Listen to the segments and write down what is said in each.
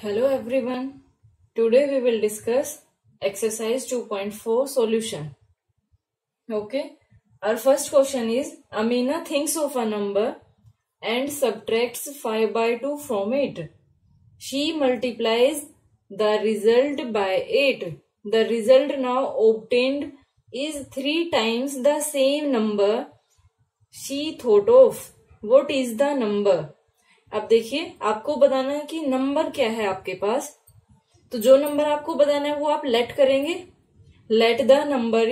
Hello everyone. Today we will discuss exercise 2.4 solution. Okay. Our first question is Amina thinks of a number and subtracts 5 by 2 from it. She multiplies the result by 8. The result now obtained is 3 times the same number she thought of. What is the number? अब देखिए आपको बताना है कि number क्या है आपके पास। तो जो नंबर आपको बताना है वो आप लेट करेंगे। Let the number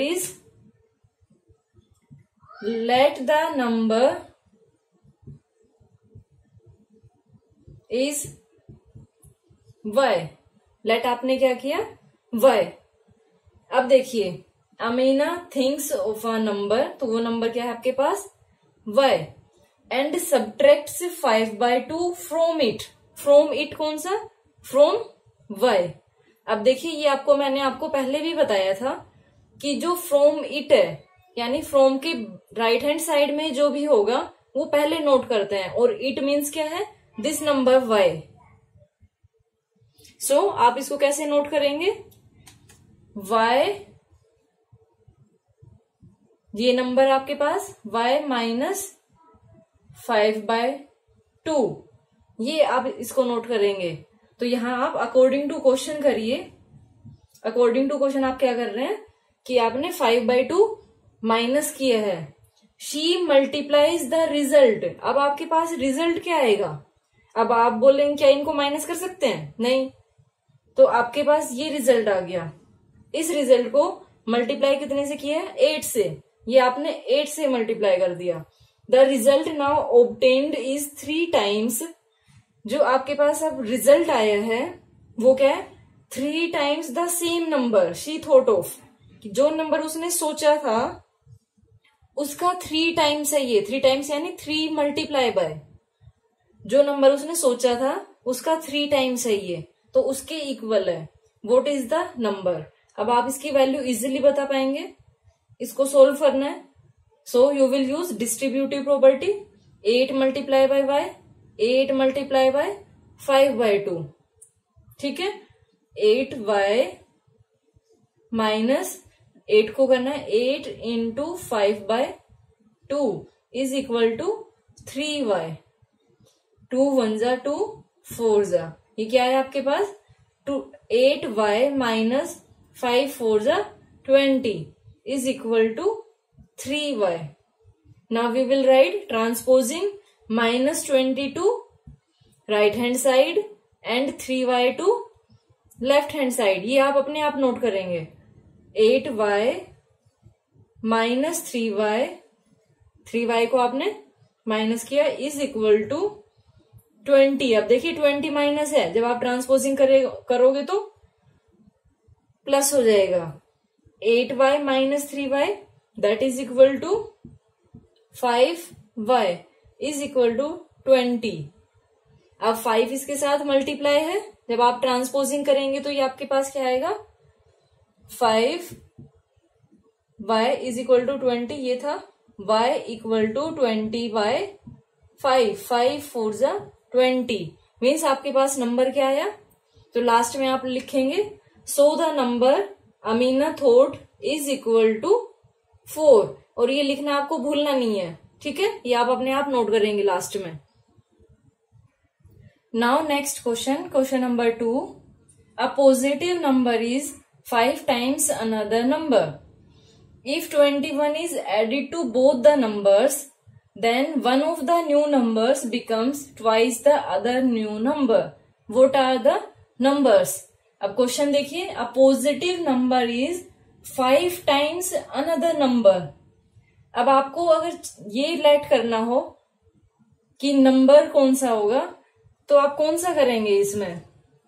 is y। Let आपने क्या किया y। अब देखिए Amina thinks of a number, तो वो नंबर क्या है आपके पास y। And subtracts 5 by 2 from it. From it कौन सा? From y। अब देखिए ये मैंने आपको पहले भी बताया था कि जो फ्रॉम इट है यानी फ्रॉम के राइट हैंड साइड में जो भी होगा वो पहले नोट करते हैं, और इट मीन्स क्या है? This number y। सो आप इसको कैसे नोट करेंगे? y, ये नंबर आपके पास y माइनस 5 by 2, ये आप इसको नोट करेंगे। तो यहां आप अकॉर्डिंग टू क्वेश्चन करिए। अकॉर्डिंग टू क्वेश्चन आप क्या कर रहे हैं कि आपने 5 by 2 माइनस किया है। She multiplies the result. अब आपके पास रिजल्ट क्या आएगा? अब आप बोलेंगे क्या इनको माइनस कर सकते हैं? नहीं। तो आपके पास ये रिजल्ट आ गया। इस रिजल्ट को मल्टीप्लाई कितने से किया है? 8 से। ये आपने 8 से मल्टीप्लाई कर दिया। The result now obtained is 3 times. जो आपके पास अब रिजल्ट आया है वो क्या है? 3 times the same number she thought of. जो नंबर उसने सोचा था उसका 3 टाइम्स है ये। 3 टाइम्स यानी 3 मल्टीप्लाई बाय। जो नंबर उसने सोचा था उसका 3 टाइम्स है ये, तो उसके इक्वल है। What is the number? अब आप इसकी वैल्यू इजिली बता पाएंगे। इसको सोल्व करना है। So you will use distributive property। 8 multiply by y, 8 multiply by 5 by 2। ठीक है। 8y माइनस 8 को करना है 8 into 5 by 2 is equal to 3y। 2 1 जा 2 4 जा, ये क्या है आपके पास? 8y माइनस 5 4 जा 20 is equal to 3y। Now we will write transposing minus 20 to right hand side and 3y to left hand side। ये आप अपने आप नोट करेंगे। 8y माइनस 3y को आपने माइनस किया इज इक्वल टू 20। अब देखिए 20 माइनस है, जब आप ट्रांसपोजिंग करोगे तो प्लस हो जाएगा। 8y minus 3y that is equal to 5y is equal to 20। अब 5 इसके साथ मल्टीप्लाई है, जब आप ट्रांसपोजिंग करेंगे तो ये आपके पास क्या आएगा? 5y is equal to 20। ये था y equal to 20/5। 5 4 जा 20 मीन्स आपके पास नंबर क्या आया? तो लास्ट में आप लिखेंगे so the number Amina thought is equal to 4। और ये लिखना आपको भूलना नहीं है, ठीक है? ये आप अपने आप नोट करेंगे लास्ट में। Now next question, question number 2। A positive number is 5 times another number. If 21 is added to both the numbers then one of the new numbers becomes twice the other new number. What are the numbers? अब question देखिए। A positive number is 5 times another number. अब आपको अगर ये late करना हो कि number कौन सा होगा तो आप कौन सा करेंगे इसमें?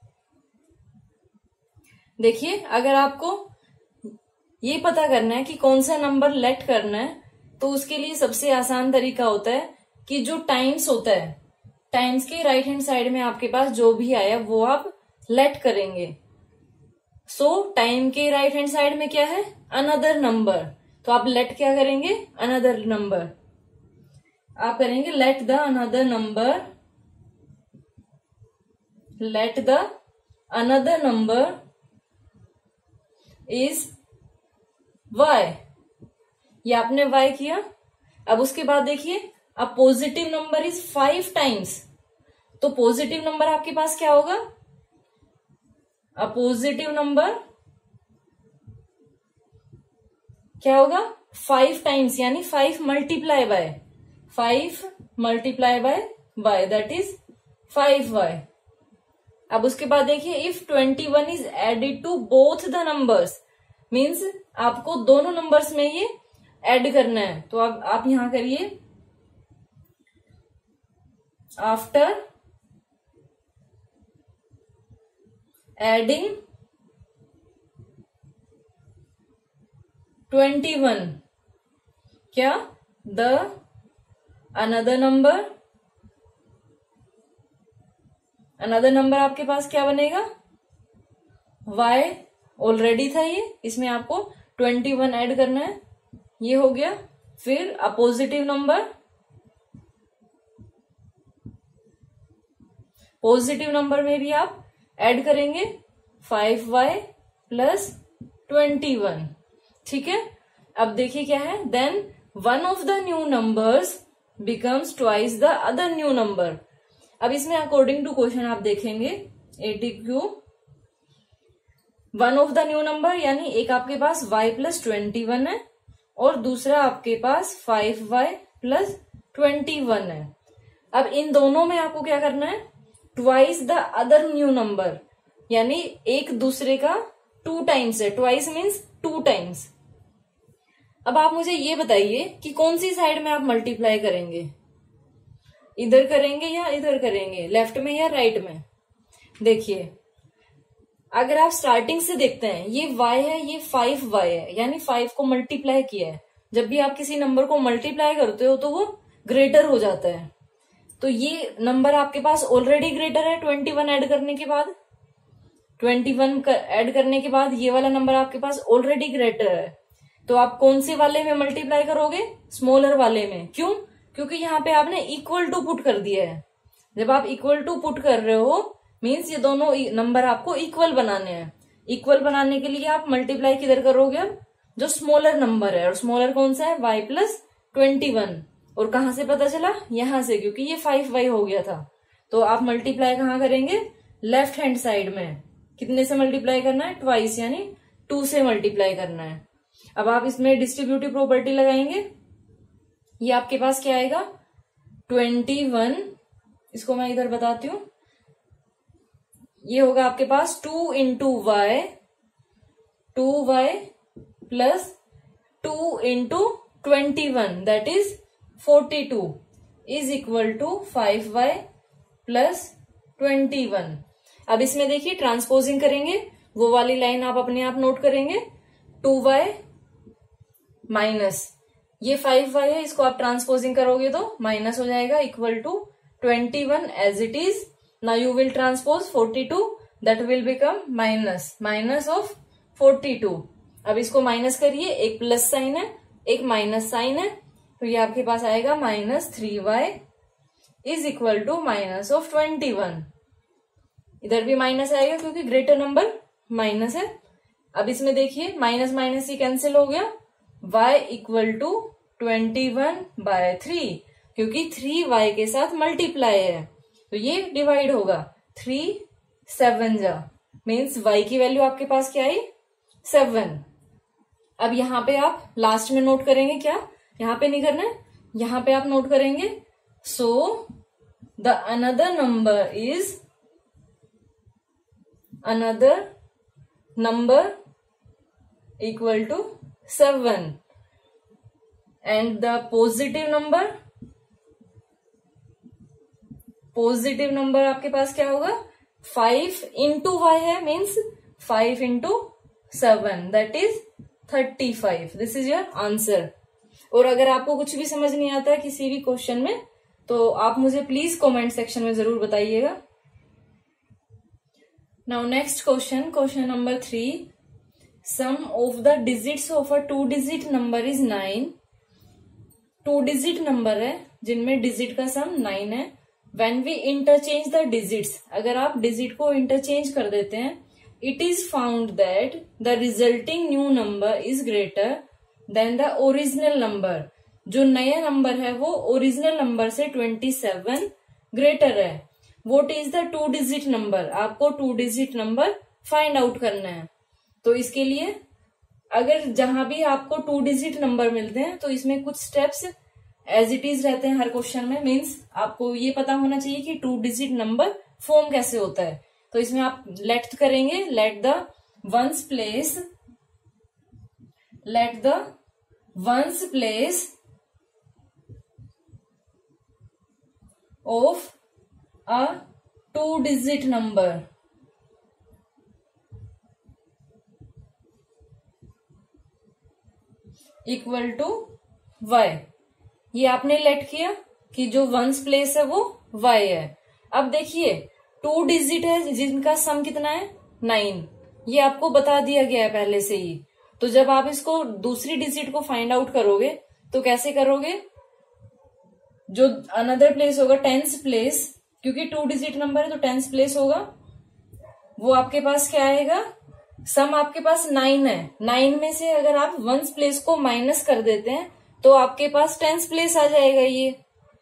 देखिए अगर आपको ये पता करना है कि कौन सा नंबर लेट करना है तो उसके लिए सबसे आसान तरीका होता है कि जो टाइम्स होता है, टाइम्स के राइट हैंड साइड में आपके पास जो भी आया वो आप लेट करेंगे। सो टाइम के राइट हैंड साइड में क्या है? Another number. तो आप लेट क्या करेंगे? Another number. आप करेंगे let the another number, let the another number is y, ये आपने y किया। अब उसके बाद देखिए, अब पॉजिटिव नंबर इज 5 टाइम्स, तो पॉजिटिव नंबर आपके पास क्या होगा, अ पॉजिटिव नंबर क्या होगा 5 टाइम्स, यानी 5 multiply by 5 multiply by y, that is 5y। अब उसके बाद देखिए, if 21 is added to both the numbers, means आपको दोनों नंबर्स में ये ऐड करना है। तो अब आप यहां करिए, आफ्टर एडिंग 21 क्या, द अनदर नंबर आपके पास क्या बनेगा, y ऑलरेडी था ये, इसमें आपको 21 ऐड करना है, ये हो गया। फिर अपोजिटिव नंबर, पॉजिटिव नंबर में भी आप ऐड करेंगे 5y प्लस 21, ठीक है। अब देखिए क्या है, then one of the new numbers becomes twice the other new number. अब इसमें अकॉर्डिंग टू क्वेश्चन आप देखेंगे 80Q, one of the new number यानी एक आपके पास y प्लस 21 है और दूसरा आपके पास 5y प्लस 21 है। अब इन दोनों में आपको क्या करना है, twice the other new number, यानी एक दूसरे का 2 टाइम्स है, ट्वाइस मीन्स 2 टाइम्स। अब आप मुझे ये बताइए कि कौन सी साइड में आप मल्टीप्लाई करेंगे, इधर करेंगे या इधर करेंगे, लेफ्ट में या राइट में। देखिए, अगर आप स्टार्टिंग से देखते हैं, ये y है, ये 5y है, यानी 5 को मल्टीप्लाई किया है। जब भी आप किसी नंबर को मल्टीप्लाई करते हो तो वो ग्रेटर हो जाता है, तो ये नंबर आपके पास ऑलरेडी ग्रेटर है 21 ऐड करने के बाद। 21 ऐड करने के बाद ये वाला नंबर आपके पास ऑलरेडी ग्रेटर है, तो आप कौन से वाले में मल्टीप्लाई करोगे, स्मॉलर वाले में। क्यों, क्योंकि यहाँ पे आपने इक्वल टू पुट कर दिया है। जब आप इक्वल टू पुट कर रहे हो मीन्स ये दोनों नंबर आपको इक्वल बनाने हैं। इक्वल बनाने के लिए आप मल्टीप्लाई किधर करोगे, अब जो स्मॉलर नंबर है, और स्मॉलर कौन सा है, y प्लस 21। और कहां से पता चला, यहां से, क्योंकि ये 5y हो गया था। तो आप मल्टीप्लाई कहां करेंगे, लेफ्ट हैंड साइड में। कितने से मल्टीप्लाई करना है, ट्वाइस, यानी 2 से मल्टीप्लाई करना है। अब आप इसमें डिस्ट्रीब्यूटिव प्रॉपर्टी लगाएंगे, ये आपके पास क्या आएगा 21, इसको मैं इधर बताती हूँ, ये होगा आपके पास 2 into y, 2y plus 2 into 21 that is 42 is equal to 5y plus 21। अब इसमें देखिए ट्रांसपोजिंग करेंगे, वो वाली लाइन आप अपने आप नोट करेंगे, 2y माइनस ये 5y है, इसको आप ट्रांसपोजिंग करोगे तो माइनस हो जाएगा, equal to 21 as it is. Now you will transpose 42, that will become minus of 42। अब इसको माइनस करिए, एक प्लस साइन है एक माइनस साइन है, तो ये आपके पास आएगा -3y is equal to minus of 21। इधर भी माइनस आएगा क्योंकि ग्रेटर नंबर माइनस है। अब इसमें देखिए माइनस माइनस ही कैंसिल हो गया, y इक्वल टू 21/3, क्योंकि 3y के साथ मल्टीप्लाई है तो ये डिवाइड होगा, 3 7 जा, मीन्स y की वैल्यू आपके पास क्या आई 7। अब यहाँ पे आप लास्ट में नोट करेंगे, क्या यहाँ पे नहीं करना है, यहाँ पे आप नोट करेंगे, so the another number equal to 7 and the positive number आपके पास क्या होगा 5 इंटू y है, means 5 into 7 that is 35। This is your answer. और अगर आपको कुछ भी समझ नहीं आता है किसी भी क्वेश्चन में तो आप मुझे प्लीज कमेंट सेक्शन में जरूर बताइएगा। Now next question number 3, sum of the digits of a 2 digit number is 9। 2 digit number है जिनमें डिजिट का सम 9 है, when we interchange the digits, अगर आप डिजिट को इंटरचेंज कर देते हैं, it is found that the resulting new number is greater than the original number. जो नया नंबर है वो ओरिजिनल नंबर से 27 ग्रेटर है। What is the 2 digit number, आपको 2 डिजिट नंबर फाइंड आउट करना है। तो इसके लिए अगर जहां भी आपको 2 डिजिट नंबर मिलते हैं तो इसमें कुछ स्टेप्स एज इट इज रहते हैं हर क्वेश्चन में। मीन्स आपको ये पता होना चाहिए कि 2 डिजिट नंबर फॉर्म कैसे होता है। तो इसमें आप लेट करेंगे, let the ones place of a 2 digit number equal to y। ये आपने लेट किया कि जो वंस प्लेस है वो y है। अब देखिए 2 डिजिट है जिनका सम कितना है 9, ये आपको बता दिया गया है पहले से ही। तो जब आप इसको दूसरी डिजिट को फाइंड आउट करोगे तो कैसे करोगे, जो अनदर प्लेस होगा 10th प्लेस, क्योंकि 2 डिजिट नंबर है तो 10th प्लेस होगा, वो आपके पास क्या आएगा, सम आपके पास 9 है, 9 में से अगर आप वंस प्लेस को माइनस कर देते हैं तो आपके पास 10th प्लेस आ जाएगा ये।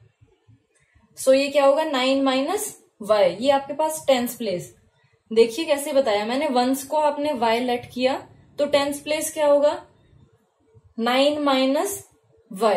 सो ये क्या होगा 9 माइनस y, ये आपके पास 10th प्लेस। देखिए कैसे बताया मैंने, वंस को आपने y लेट किया तो 10th प्लेस क्या होगा 9 माइनस y,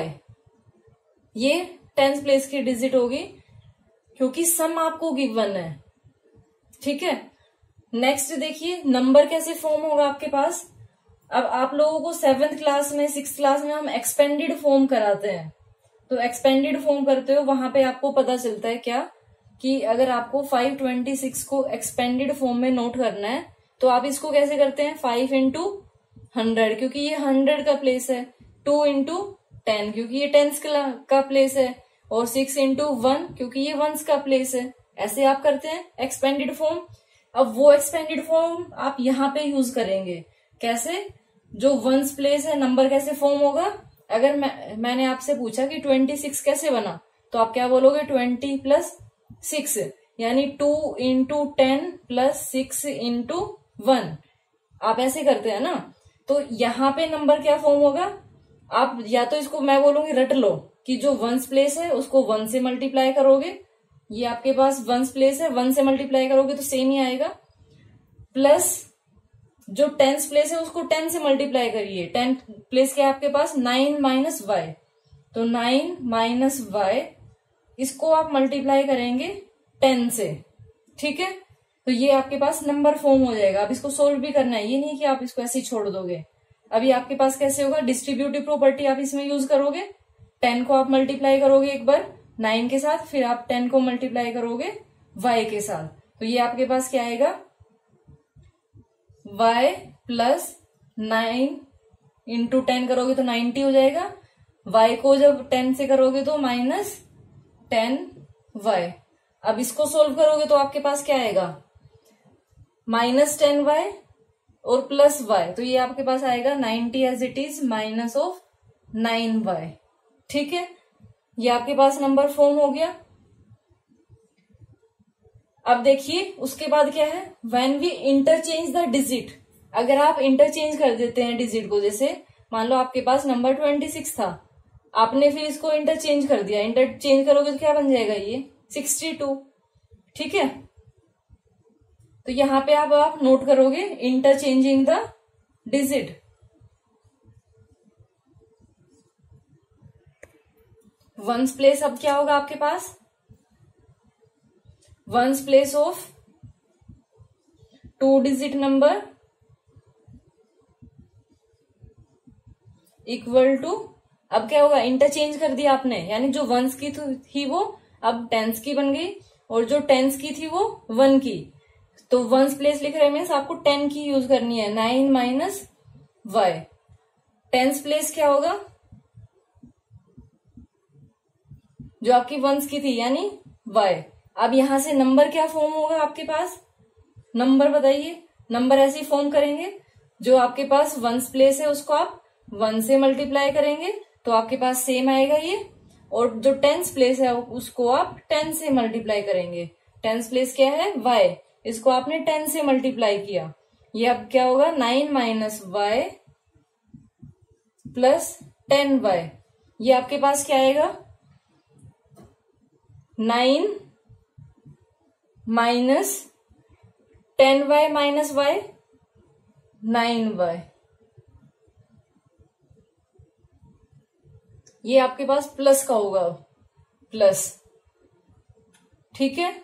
ये 10th प्लेस की डिजिट होगी क्योंकि सम आपको गिवन है। ठीक है, नेक्स्ट देखिए नंबर कैसे फॉर्म होगा आपके पास। अब आप लोगों को 7th क्लास में 6th क्लास में हम एक्सपेंडेड फॉर्म कराते हैं, तो एक्सपेंडेड फॉर्म करते हो वहां पे आपको पता चलता है क्या कि अगर आपको 526 को एक्सपेंडेड फॉर्म में नोट करना है तो आप इसको कैसे करते हैं 5 into 100, क्योंकि ये 100 का प्लेस है, 2 into 10 क्योंकि ये 10s का प्लेस है, और 6 into 1 क्योंकि ये 1s का प्लेस है। ऐसे आप करते हैं एक्सपेंडेड फॉर्म। अब वो एक्सपेंडेड फॉर्म आप यहाँ पे यूज करेंगे कैसे, जो वंस प्लेस है नंबर कैसे फॉर्म होगा। अगर मैंने आपसे पूछा कि 26 कैसे बना तो आप क्या बोलोगे 20 + 6 यानी 2 into 10 + 6 into 1, आप ऐसे करते हैं ना। तो यहाँ पे नंबर क्या फॉर्म होगा, आप या तो इसको मैं बोलूंगी रट लो कि जो वंस प्लेस है उसको 1 से मल्टीप्लाई करोगे, ये आपके पास वंस प्लेस है 1 से मल्टीप्लाई करोगे तो सेम ही आएगा, प्लस जो 10th प्लेस है उसको 10 से मल्टीप्लाई करिए। 10th प्लेस क्या है आपके पास 9 माइनस y, तो 9 माइनस y इसको आप मल्टीप्लाई करेंगे 10 से। ठीक है, तो ये आपके पास नंबर फॉर्म हो जाएगा। अब इसको सोल्व भी करना है, ये नहीं कि आप इसको ऐसे ही छोड़ दोगे। अभी आपके पास कैसे होगा, डिस्ट्रीब्यूटिव प्रॉपर्टी आप इसमें यूज करोगे, 10 को आप मल्टीप्लाई करोगे एक बार 9 के साथ, फिर आप 10 को मल्टीप्लाई करोगे y के साथ, तो ये आपके पास क्या आएगा y + 9 into 10 करोगे तो 90 हो जाएगा, y को जब 10 से करोगे तो -10y। अब इसको सोल्व करोगे तो आपके पास क्या आएगा -10y और +y, तो ये आपके पास आएगा 90 एज इट इज -9y। ठीक है, ये आपके पास नंबर फॉर्म हो गया। अब देखिए उसके बाद क्या है, when we interchange the digit, अगर आप इंटरचेंज कर देते हैं डिजिट को, जैसे मान लो आपके पास नंबर 26 था, आपने फिर इसको इंटरचेंज कर दिया, इंटरचेंज करोगे तो क्या बन जाएगा ये 62। ठीक है, तो यहां पे आप नोट करोगे interchanging the digit. Ones place अब क्या होगा आपके पास, ones place of 2 digit number equal to, अब क्या होगा इंटरचेंज कर दिया आपने, यानी जो वंस की थी वो अब टेंस की बन गई और जो टेंस की थी वो 1 की। तो वंस प्लेस लिख रहे मीन्स आपको 10 की यूज करनी है, 9 माइनस y। टेंस प्लेस क्या होगा, जो आपकी वंस की थी यानी y। अब यहां से नंबर क्या फॉर्म होगा आपके पास, नंबर बताइए। नंबर ऐसे ही फॉर्म करेंगे, जो आपके पास वंस प्लेस है उसको आप 1 से मल्टीप्लाई करेंगे तो आपके पास सेम आएगा ये, और जो टेंस प्लेस है उसको आप 10 से मल्टीप्लाई करेंगे। टेंस प्लेस क्या है? y, इसको आपने 10 से मल्टीप्लाई किया। ये अब क्या होगा? 9 माइनस y प्लस 10y। ये आपके पास क्या आएगा? 9 minus 10y minus y, 9y। ये आपके पास प्लस का होगा, प्लस। ठीक है,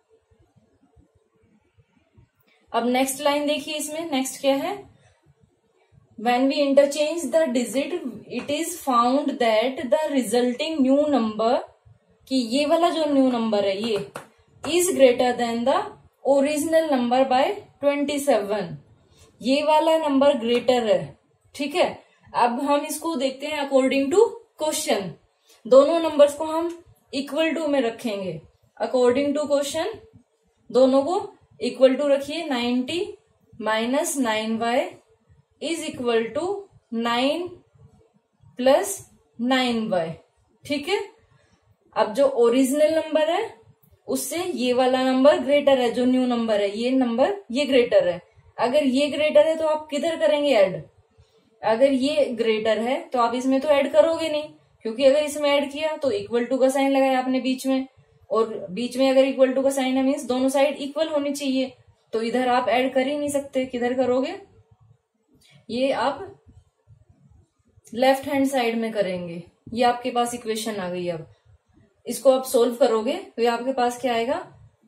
अब नेक्स्ट लाइन देखिए। इसमें नेक्स्ट क्या है? When we interchange the digit, it is found that the resulting new number, कि ये वाला जो न्यू नंबर है ये is greater than the original number by 27। ये वाला नंबर ग्रेटर है। ठीक है, अब हम इसको देखते हैं अकॉर्डिंग टू क्वेश्चन। दोनों नंबर्स को हम इक्वल टू में रखेंगे। अकॉर्डिंग टू क्वेश्चन दोनों को इक्वल टू रखिए। 90 minus 9y is equal to 9 plus 9y। ठीक है, अब जो ओरिजिनल नंबर है उससे ये वाला नंबर ग्रेटर है, जो न्यू नंबर है ये नंबर ये ग्रेटर है। अगर ये ग्रेटर है तो आप किधर करेंगे ऐड? अगर ये ग्रेटर है तो आप इसमें तो ऐड करोगे नहीं, क्योंकि अगर इसमें ऐड किया तो इक्वल टू का साइन लगाया आपने बीच में, और बीच में अगर इक्वल टू का साइन है मीन्स दोनों साइड इक्वल होनी चाहिए, तो इधर आप ऐड कर ही नहीं सकते। किधर करोगे? ये आप लेफ्ट हैंड साइड में करेंगे। ये आपके पास इक्वेशन आ गई। अब इसको आप सोल्व करोगे तो ये आपके पास क्या आएगा?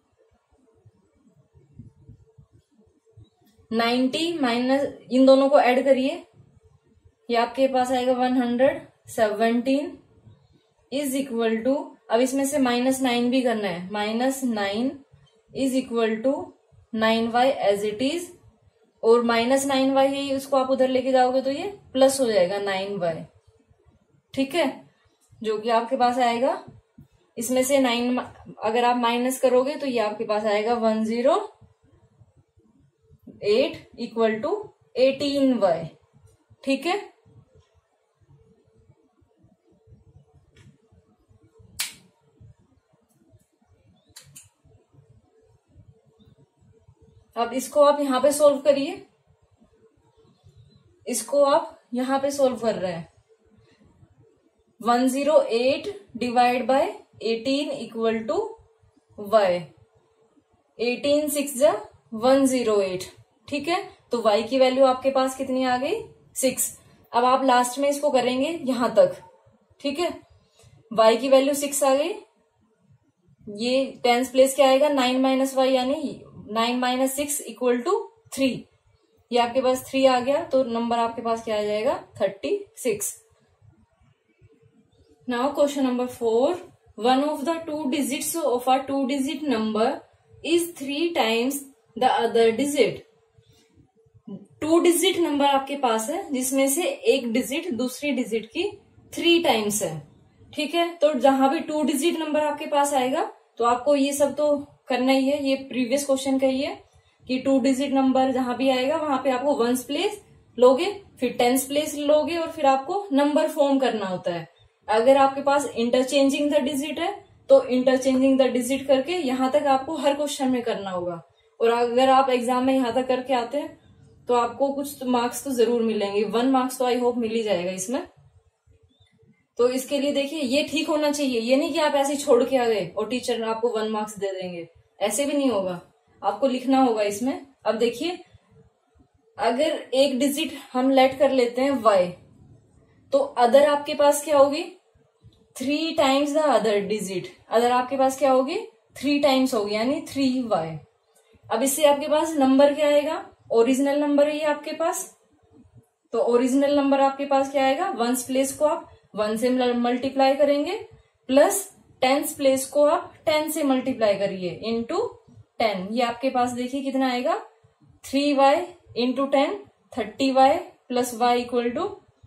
90 माइनस, इन दोनों को ऐड करिए, ये आपके पास आएगा 117 इज इक्वल टू, अब इसमें से -9 भी करना है, -9 is equal to 9y as it is, और -9y है उसको आप उधर लेके जाओगे तो ये प्लस हो जाएगा 9y। ठीक है, जो कि आपके पास आएगा, इसमें से 9 अगर आप माइनस करोगे तो ये आपके पास आएगा 108 इक्वल टू 18y। ठीक है, अब इसको आप यहां पे सोल्व करिए। इसको आप यहां पे सोल्व कर रहे हैं। 108 divide by 18 equal to y। 18 6 जा 108। ठीक है, तो y की वैल्यू आपके पास कितनी आ गई? 6। अब आप लास्ट में इसको करेंगे यहां तक। ठीक है, y की वैल्यू 6 आ गई। ये टेंस प्लेस क्या आएगा? 9 माइनस वाई, यानी 9 माइनस 6 इक्वल टू 3। ये आपके पास 3 आ गया, तो नंबर आपके पास क्या आ जाएगा? 36। Now question number 4। One of the two digits of a 2 digit number is 3 times the other digit. 2 digit number आपके पास है जिसमें से एक डिजिट दूसरी डिजिट की 3 टाइम्स है। ठीक है, तो जहां भी 2 डिजिट नंबर आपके पास आएगा तो आपको ये सब तो करना ही है। ये प्रीवियस क्वेश्चन का ही है कि 2 डिजिट नंबर जहां भी आएगा वहां पे आपको वंस प्लेस लोगे, फिर टेंस प्लेस लोगे, और फिर आपको नंबर फॉर्म करना होता है। अगर आपके पास इंटरचेंजिंग द डिजिट है तो इंटरचेंजिंग द डिजिट करके यहां तक आपको हर क्वेश्चन में करना होगा। और अगर आप एग्जाम में यहां तक करके आते हैं तो आपको कुछ मार्क्स तो जरूर मिलेंगे। 1 मार्क्स तो आई होप मिल ही जाएगा इसमें। तो इसके लिए देखिए, ये ठीक होना चाहिए। ये नहीं कि आप ऐसे छोड़ के आ गए और टीचर आपको 1 मार्क्स दे देंगे, ऐसे भी नहीं होगा। आपको लिखना होगा इसमें। अब देखिए, अगर एक डिजिट हम लेट कर लेते हैं y, तो अदर आपके पास क्या होगी? 3 times the other digit. Other आपके पास क्या होगी? 3 टाइम्स होगी, यानी 3y। अब इससे आपके पास नंबर क्या आएगा? ओरिजिनल नंबर है ये आपके पास, तो ओरिजिनल नंबर आपके पास क्या आएगा? वंस प्लेस को आप 1 से मल्टीप्लाई करेंगे, प्लस टेंस प्लेस को आप 10 से मल्टीप्लाई करिए इंटू 10। ये आपके पास देखिए कितना आएगा? 3y into 10, 30y plus y equal to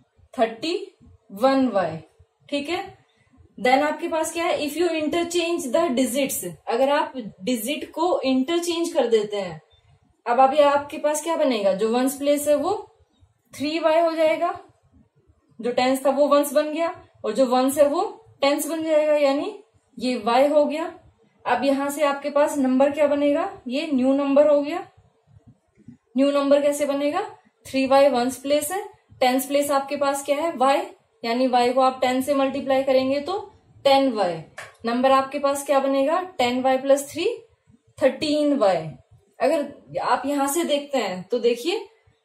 31y। ठीक है, देन आपके पास क्या है? If you interchange the digits, अगर आप डिजिट को इंटरचेंज कर देते हैं, अब अभी आपके पास क्या बनेगा? जो वंस प्लेस है वो 3y हो जाएगा, जो टेंस था वो वंस बन गया, और जो वंस है वो टेंस बन जाएगा, यानी ये y हो गया। अब यहां से आपके पास नंबर क्या बनेगा, ये न्यू नंबर हो गया। न्यू नंबर कैसे बनेगा, 3y वंस प्लेस है, टेंस प्लेस आपके पास क्या है y, यानी y को आप 10 से मल्टीप्लाई करेंगे तो 10y। नंबर आपके पास क्या बनेगा, 10y प्लस 3 13y। अगर आप यहां से देखते हैं तो देखिए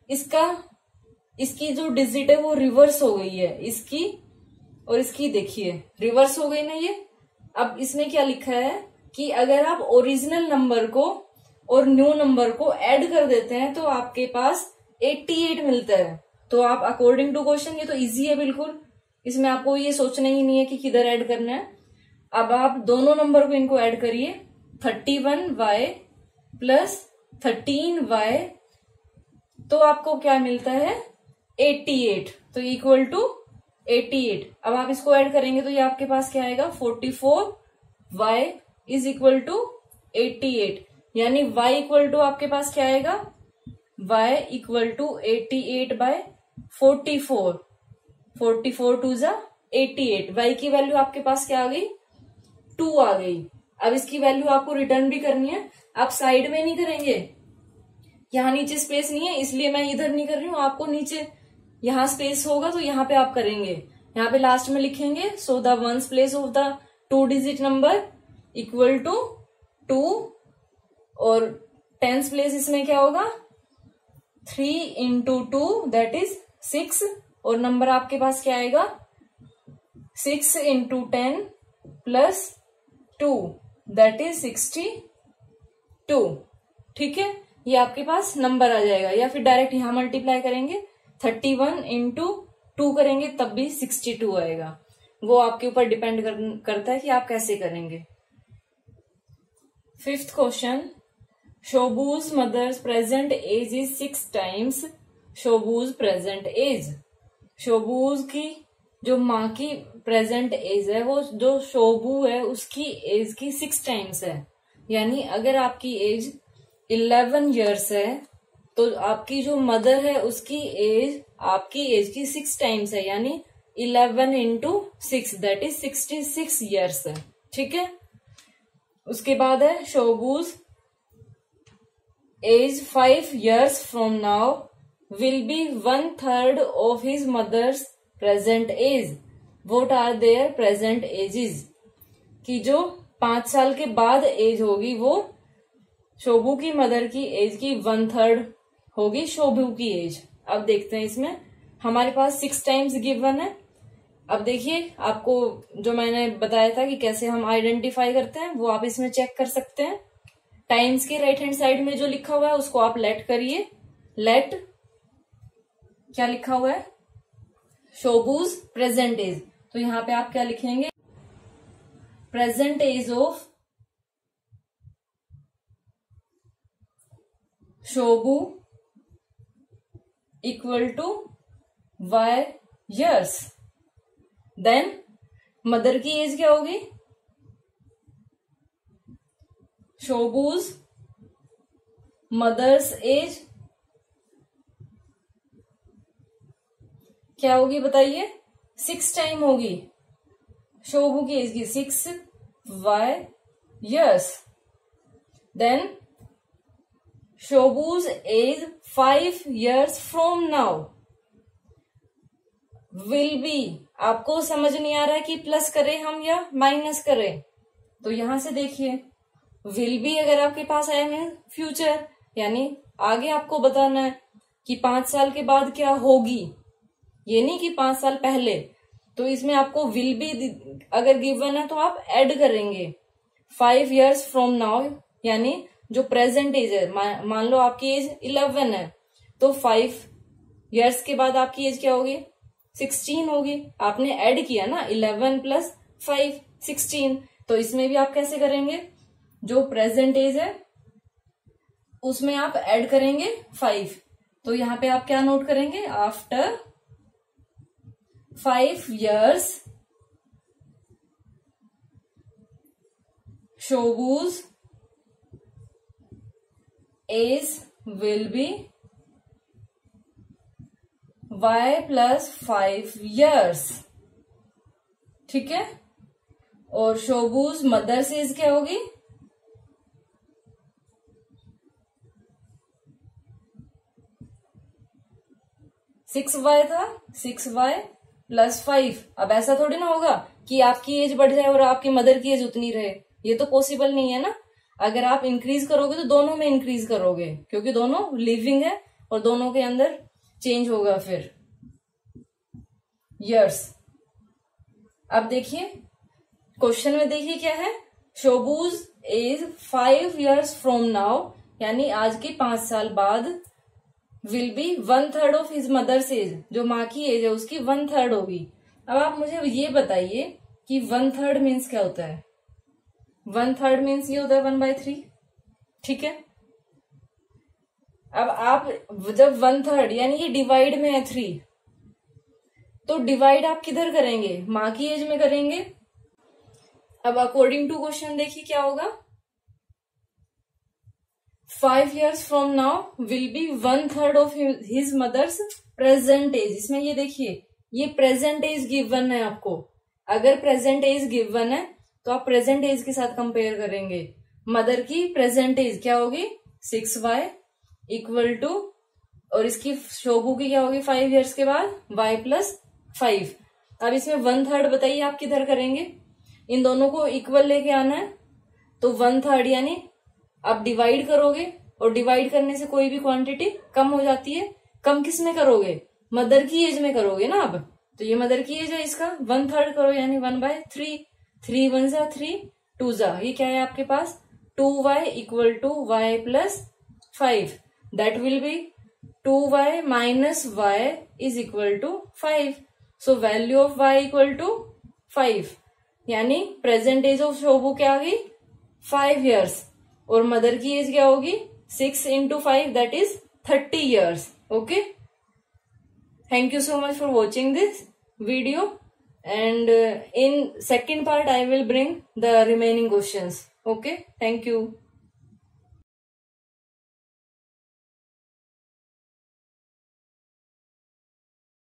इसकी जो डिजिट है वो रिवर्स हो गई है, इसकी और इसकी देखिए रिवर्स हो गई ना ये। अब इसमें क्या लिखा है कि अगर आप ओरिजिनल नंबर को और न्यू नंबर को ऐड कर देते हैं तो आपके पास 88 मिलता है। तो आप अकॉर्डिंग टू क्वेश्चन, ये तो इजी है बिल्कुल, इसमें आपको ये सोचना ही नहीं है कि किधर ऐड करना है। अब आप दोनों नंबर को इनको ऐड करिए, 31y प्लस 13y, तो आपको क्या मिलता है 88, तो इक्वल टू 88। अब आप इसको ऐड करेंगे तो ये आपके पास क्या आएगा, 44y इज इक्वल टू 88, यानी y इक्वल टू आपके पास क्या आएगा, y इक्वल टू 88 बाय 44, 44 टू जा 88। y की वैल्यू आपके पास क्या आ गई, 2 आ गई। अब इसकी वैल्यू आपको रिटर्न भी करनी है, आप साइड में नहीं करेंगे, यहाँ नीचे स्पेस नहीं है इसलिए मैं इधर नहीं कर रही हूँ, आपको नीचे यहाँ स्पेस होगा तो यहाँ पे आप करेंगे। यहाँ पे लास्ट में लिखेंगे so the ones place of the 2 digit number equal to 2, और टेंस प्लेस इसमें क्या होगा 3 इंटू 2 दैट इज 6, और नंबर आपके पास क्या आएगा 6 इंटू 10 प्लस 2 दैट इज 62। ठीक है, ये आपके पास नंबर आ जाएगा, या फिर डायरेक्ट यहां मल्टीप्लाई करेंगे 31 इंटू 2 करेंगे तब भी 62 आएगा। वो आपके ऊपर डिपेंड करता है कि आप कैसे करेंगे। 5th question, Shobu's mother's present age is 6 times Shobu's present age. Shobu's की जो माँ की प्रेजेंट एज है वो जो शोबू है उसकी एज की 6 टाइम्स है, यानी अगर आपकी एज 11 इयर्स है तो आपकी जो मदर है उसकी एज आपकी एज की 6 टाइम्स है, यानी 11 इंटू 6 दैट इज 66 इयर्स है। ठीक है, उसके बाद है Shobu's age 5 years from now will be 1/3 of his mother's present age, what are their present ages. कि जो 5 साल के बाद एज होगी वो शोभू की मदर की एज की 1/3 होगी शोभू की एज। अब देखते हैं, इसमें हमारे पास 6 टाइम्स गिवन है। अब देखिए आपको जो मैंने बताया था कि कैसे हम आइडेंटिफाई करते हैं वो आप इसमें चेक कर सकते हैं। टाइम्स के राइट हैंड साइड में जो लिखा हुआ है उसको आप लेट करिए। लेट क्या लिखा हुआ है, शोबूज प्रेजेंट एज, तो यहाँ पे आप क्या लिखेंगे, present age of Shobu equal to y years। Then mother की एज क्या होगी, शोबूज मदर्स एज क्या होगी बताइए, 6 टाइम होगी शोबू की एज की 6y years। Then Shobu's age 5 years from now will be, आपको समझ नहीं आ रहा है कि प्लस करें हम या माइनस करें, तो यहां से देखिए विल बी अगर आपके पास आया है फ्यूचर, यानी आगे आपको बताना है कि 5 साल के बाद क्या होगी, ये नहीं कि 5 साल पहले। तो इसमें आपको विल बी अगर गिवन है तो आप ऐड करेंगे 5 years फ्रॉम नाउ, यानी जो प्रेजेंट एज है, मान लो आपकी एज 11 है तो 5 years के बाद आपकी एज क्या होगी 16 होगी। आपने ऐड किया ना 11 प्लस 5 16, तो इसमें भी आप कैसे करेंगे, जो प्रेजेंट एज है उसमें आप ऐड करेंगे 5। तो यहाँ पे आप क्या नोट करेंगे, after 5 years Shobu's age will be y plus 5 years। ठीक है, और शोबूज मदर्स एज क्या होगी? 6y था, 6y प्लस 5। अब ऐसा थोड़ी ना होगा कि आपकी एज बढ़ जाए और आपकी मदर की एज उतनी रहे, ये तो पॉसिबल नहीं है ना। अगर आप इंक्रीज करोगे तो दोनों में इंक्रीज करोगे, क्योंकि दोनों लिविंग है और दोनों के अंदर चेंज होगा फिर ईयर्स। अब देखिए क्वेश्चन में, देखिए क्या है, Shobu's age 5 years from now, यानी आज के 5 साल बाद, will be 1/3 of his mother's age, जो माँ की एज है उसकी 1/3 होगी। अब आप मुझे ये बताइए कि 1/3 मीन्स क्या होता है? 1/3 मीन्स ये होता है 1/3, ठीक है। अब आप जब 1/3 यानी ये डिवाइड में है 3, तो डिवाइड आप किधर करेंगे? माँ की एज में करेंगे। अब अकॉर्डिंग टू क्वेश्चन देखिए क्या होगा, 5 years from now will be 1/3 of his mother's present age. इसमें ये देखिए, ये प्रेजेंट एज गिवन है आपको। अगर प्रेजेंट एज गिवन है तो आप प्रेजेंट एज के साथ कंपेयर करेंगे। मदर की प्रेजेंट एज क्या होगी? 6y इक्वल टू, और इसकी शोभू की क्या होगी 5 years के बाद? y plus 5। अब इसमें 1/3 बताइए आप किधर करेंगे? इन दोनों को इक्वल लेके आना है, तो 1/3 यानी आप डिवाइड करोगे, और डिवाइड करने से कोई भी क्वांटिटी कम हो जाती है। कम किस में करोगे? मदर की एज में करोगे ना। अब तो ये मदर की एज है, इसका 1/3 करो यानी 1/3। 3 1 जा 3, 2 जा, ये क्या है आपके पास? 2y equal to y plus 5। That will be 2y minus y is equal to 5। So value of y equal to 5, यानी प्रेजेंट एज ऑफ शोभू क्या होगी? 5 years, और मदर की एज क्या होगी? 6 into 5 that is 30 years। Okay, thank you so much for watching this video, and in second part I will bring the remaining questions. Okay, thank you.